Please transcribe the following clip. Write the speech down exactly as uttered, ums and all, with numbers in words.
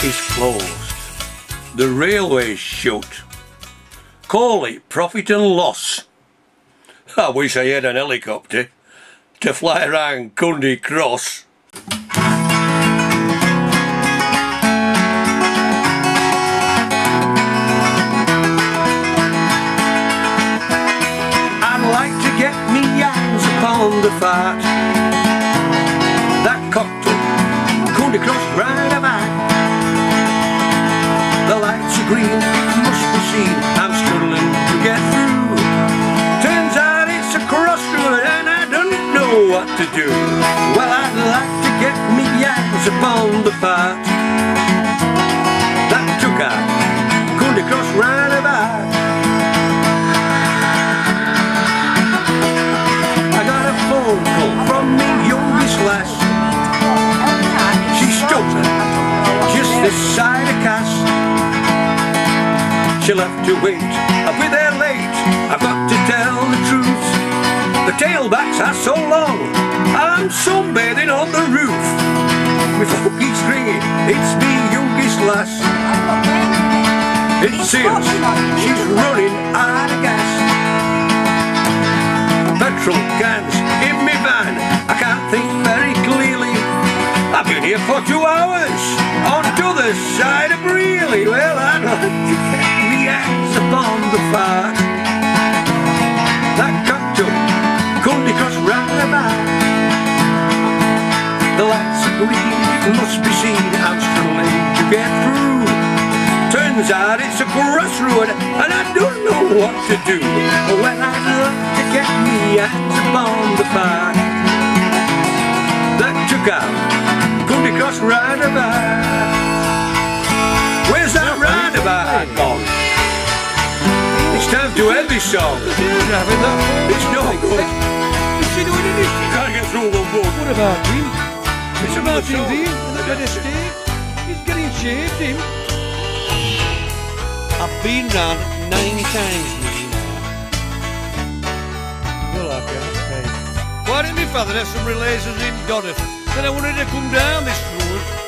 is closed. The railway's shut. Call it profit and loss. I wish I had an helicopter to fly around Cundy Cross. I'd like to get me hands upon the fat. That cocktail, Cundy Cross Rarndabart. The lights are green, it must be seen, I'm struggling to get through. Turns out it's a crossroad and I don't know what to do. Well, I'd like to get me hands upon the part that took out Cundy Cross Randabart. I got a phone call from me youngest lass. She stuttered just this side of Cass. She'll have to wait, I'll be there late, I've got to tell the truth. The tailbacks are so long, I'm sunbathing on the roof. My phone keeps ringing, it's me youngest lass. It seems she's running out of gas. Petrol cans in me van, I can't think very clearly. I've been here for two hours, on the other side of Barnsley. Well, I'd like to get me hands upon the fire. That cocktail, Cundy Cross Randabart. The lights are green, it must be seen, I'm struggling to get through. Turns out it's a crossroad and I don't know what to do. Well, I'd like to get me hands upon the fire that took out Cundy Cross Randabart. Where's that roundabout gone? It's time to end this song. It's no good. What's she doing in this? You can't get through the book. What about him? It's What about him, Dean? And the better steak? He's getting shaved, him. I've been round nine times with you now. Well, I can't pay. Why didn't my father have some relations in Dodder? Then I wanted to come down this road.